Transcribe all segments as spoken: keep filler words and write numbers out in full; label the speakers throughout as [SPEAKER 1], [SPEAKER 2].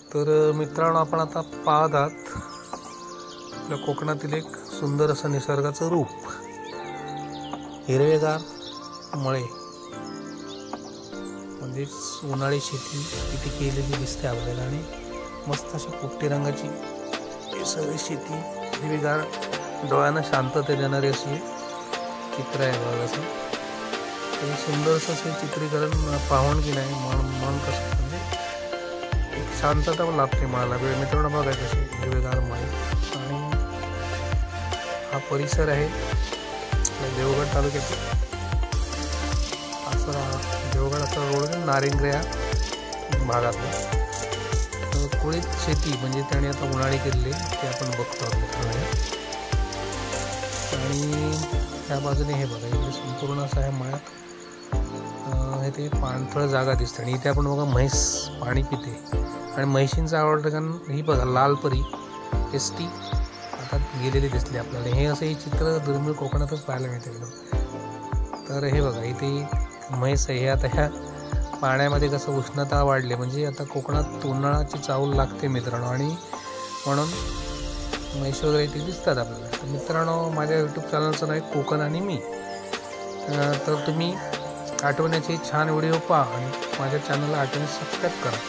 [SPEAKER 1] तर मित्रांनो, आपण आता पाहत आहात आपल्या कोकणातील एक सुंदर असं निसर्गाचं रूप. हिरवेगार मळे म्हणजेच उन्हाळी शेती इथे केलेली दिसते आपल्याला. आणि मस्त अशी पोपटी रंगाची ही सगळी शेती, हिरवीगार, डोळ्यांना शांतता देणारी अशी चित्र आहे बघा. असं ते सुंदरसं असे चित्रीकरण पाहून की नाही मन मन कसं म्हणजे एक शांतता लाभते मनाला. वेळ मित्रांनो बघा कशी हिरवेगार मळे. आणि हा परिसर आहे देवगड तालुक्याचा. असं देवगड असा रोड नारिंगरे या भागातला कुळीत शेती म्हणजे त्याने आता उन्हाळी केलेली ते आपण बघतो मित्रांनो. आणि त्या बाजूने हे बघा इथे संपूर्ण असं आहे मळ्यात हे ते पाणथळ जागा दिसते. आणि इथे आपण बघा म्हैस पाणी पिते. आणि म्हैशींचं आवडतं कारण ही बघा लाल परी एस टी आता गेलेली दिसली आपल्याला. हे असं हे चित्र दुर्मिळ कोकणातच पाहायला मिळते एकदम. तर हे बघा इथे म्हैस आहे. हे आता ह्या पाण्यामध्ये कसं उष्णता वाढली म्हणजे आता कोकणात उन्हाळ्याची चाहूल लागते मित्रांनो. आणि म्हणून म्हैस वगैरे इथे दिसतात आपल्याला. तर मित्रांनो, माझ्या यूट्यूब चॅनलचं नाव आहे कोकण आणि मी. तर तुम्ही आठवण्याचे छान व्हिडिओ पहा आणि माझ्या चॅनलला आठवणी सबस्क्राईब करा.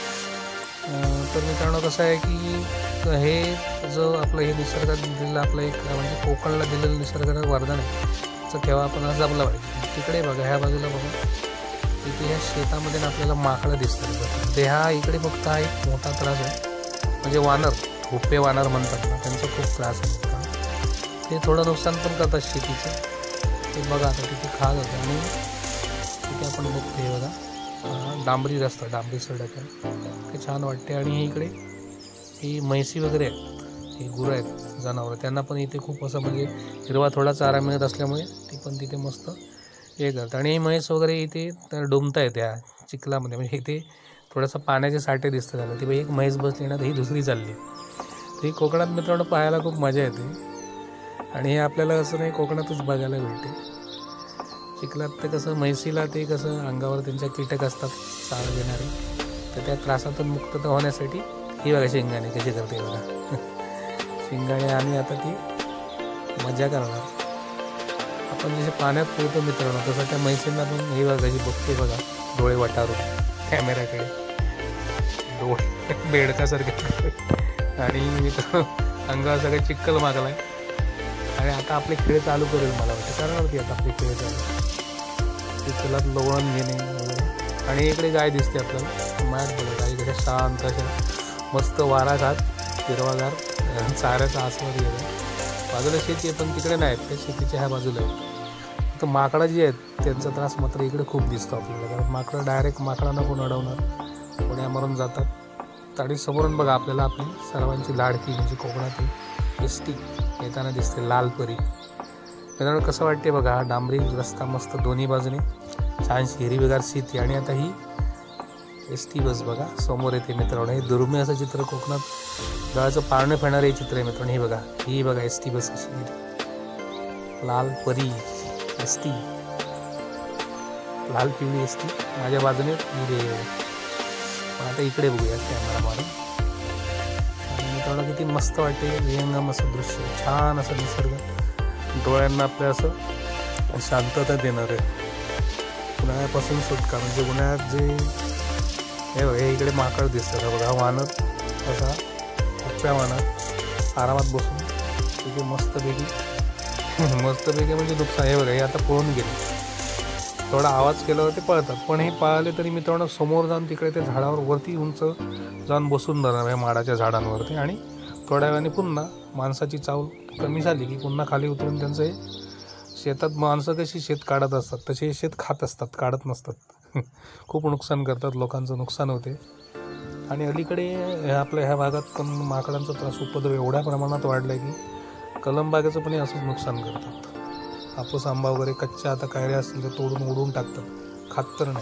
[SPEAKER 1] तर मित्रांनो कसं आहे की हे जो आपलं हे निसर्गात दिलेलं आपलं एक म्हणजे कोकणला दिलेलं निसर्गाचं वरदान आहे तर ठेवा आपण आज जपलं पाहिजे. तिकडे बघा ह्या बाजूला बघा इथे ह्या शेतामध्ये आपल्याला माकडं दिसतात. ते हा इकडे फक्त हा एक मोठा त्रास आहे म्हणजे वानर, हुप्पे वानर म्हणतात ना, त्यांचा खूप त्रास आहे. ते थोडं नुकसान पण करतात शेतीचं. ते बघा आता तिथे खात होतं. आणि तिथे आपण बघतो हे बघा डांबरी रस्ता, डांबरी सडक आहे, ते छान वाटते. आणि इकडे ही म्हैसी वगैरे आहेत, हे गुरं आहेत जनावरं, त्यांना पण इथे खूप असं म्हणजे हिरवा थोडा चारा मिळत असल्यामुळे ती पण तिथे मस्त हे करतात. आणि ही म्हैस वगैरे इथे डुंबता येते ह्या चिखलामध्ये. म्हणजे इथे थोडंसं पाण्याचे साठे दिसतं झालं. ती बाई एक म्हैस बसली ना, ही दुसरी चालली. ही कोकणात मित्रांनो पाहायला खूप मजा येते. आणि हे आपल्याला असं नाही कोकणातच बघायला भेटते. चिखलात ते कसं म्हैसीला ते कसं अंगावर त्यांच्या कीटक असतात चारा देणारे, तर त्या त्रासातून मुक्तता होण्यासाठी ही बघा शेंगाणे कशी करते बघा शेंगाणे. आणि आता ती मजा करणार. आपण जसे पाण्यात पोहतो मित्रांनो तसं त्या म्हैसींना पण ही बघा कशी बघते बघा डोळे वटारून कॅमेऱ्याकडे, डोळे बेडकासारखे. आणि मित्र अंगावर सगळं चिक्कल मागलाय. आणि आता आपले खेळ चालू करेल मला वाटतं, कारण होती आता आपले खेळ चालू चिखलात लोळण घेणे वगैरे. आणि इकडे गाय दिसते आपल्याला मायात बघा गाई कशा शांत अशा मस्त वारा खात हिरवागार चाऱ्याचा आस्वाद घेतो. बाजूला शेती आहे पण तिकडे नाही आहेत, त्या शेतीच्या ह्या बाजूला आहेत. तर माकडं जी आहेत त्यांचा त्रास मात्र इकडे खूप दिसतो आपल्याला. कारण माकडं डायरेक्ट माकडांना कोण अडवणार, कोण्या मरून जातात. आणि समोरून बघा आपल्याला आपली सर्वांची लाडकी म्हणजे कोकणातील एस टी येताना दिसते लाल परी. मित्रांनो कसं वाटते बघा हा डांबरी रस्ता मस्त दोन्ही बाजूने छानशी हिरवीगार शेती. आणि आता ही एस टी बस बघा समोर येते मित्रांनो. हे दुर्मिळ असं चित्र कोकणात जळाचं पाळणे फेडणारं हे चित्र आहे मित्रांनो. हे बघा ही बघा एस टी बस अशी लाल परी एस टी, लाल पिवळी एस टी माझ्या बाजूने हिरे. आता इकडे बघूया कॅमेरा मारून. आणि मित्रांनो किती मस्त वाटते विहंगम असं दृश्य, छान असं निसर्ग डोळ्यांना आपल्या असं शांतता देणार आहे. उन्हाळ्यापासून सुटका म्हणजे उन्हाळ्यात जे हे बघा हे इकडे माकड दिसतं बघा. वानर असा हुप्प्या वानर आरामात बसून तिथे मस्तपैकी मस्तपैकी म्हणजे नुकसान. हे बघा हे आता पळून गेले, थोडा आवाज केल्यावर ते पळतात. पण हे पळाले तरी मित्रांनो समोर जाऊन तिकडे ते झाडावर वरती उंच जाऊन बसून राहणार या माडाच्या झाडांवरती. आणि थोड्या वेळाने पुन्हा माणसाची चावल कमी झाली की पुन्हा खाली उतरून त्यांचं हे शेतात माणसं कशी शेत काढत असतात तसे शेत खात असतात, काढत नसतात. खूप नुकसान करतात, लोकांचं नुकसान होते. आणि अलीकडे आपल्या ह्या भागात पण माकडांचा त्रास उपद्रव एवढ्या प्रमाणात वाढला आहे की कलम बागेचं पण असंच नुकसान करतात. हापूस आंबा वगैरे कच्च्या आता कायऱ्या असतील तर तोडून उडून टाकतात, खात तर नाही.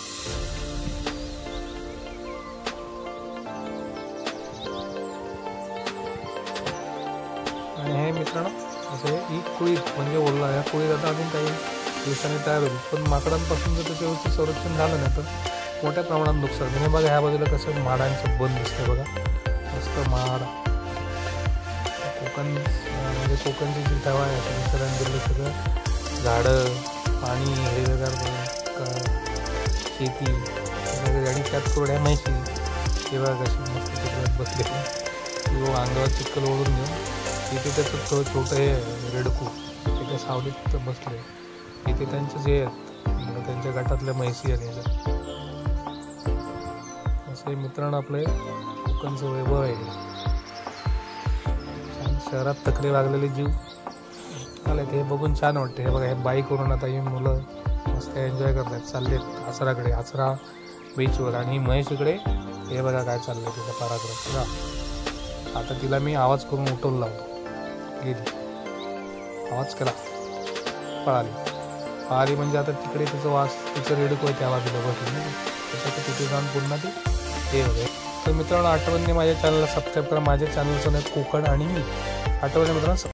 [SPEAKER 1] आणि हे मित्रांनो असे ही कुळीत म्हणजे ओला या कुळीत आता अजून काही दिवसांनी तयार होईल. पण माकडांपासून जर त्याच्या व्यवस्थित संरक्षण झालं नाही तर मोठ्या प्रमाणात नुकसान. हे बघा ह्या बाजूला कसं माडांचं बन दिसतंय बघा, मस्त माड. कोकण म्हणजे कोकणची जी हवा आहे निसर्गाने सगळं झाडं, पाणी, हिरवेगार शेती आणि त्यात थोड्या म्हैशी तेव्हा कशी मस्त तिकडे बसले किंवा अंगावर चिखल ओढून घेऊन. तिथे त्याचं थोडं छोटं हे रेडकू तिथे सावलीत बसले. इथे त्यांचं जे आहेत त्यांच्या गटातल्या म्हैशी आणि असे मित्रांनो आपले कोकणचं वैभव आहे. शहरात तक्रे लागलेले जीव आले ते बघून छान वाटते. हे बघा हे बाईकवरून आता ही मुलं मस्त एन्जॉय करतात, चाललेत आसराकडे, आसरा बीचवर. आणि म्हैस इकडे हे बघा काय चाललंय तिचा पराक्रम बघा. आता तिला मी आवाज करून उठवून लावतो, गेली आवाज केला, पळाली पळाली म्हणजे आता तिकडे तिचं वास तिचं रेडकू आहे त्या बाजूला बसून त्याच्यात तिथे जाऊन पुन्हा ती हे वगैरे. तर मित्रांनो आठवणीने माझ्या चॅनलला सबस्क्राईब करा. माझ्या चॅनलचं नाव कोकण आणि मी. आठवणी मित्रांनो.